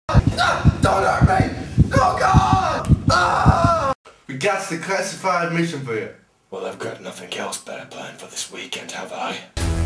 Don't hurt me! Oh God! Ah! We got the classified mission for you. Well, I've got nothing else better planned for this weekend, have I?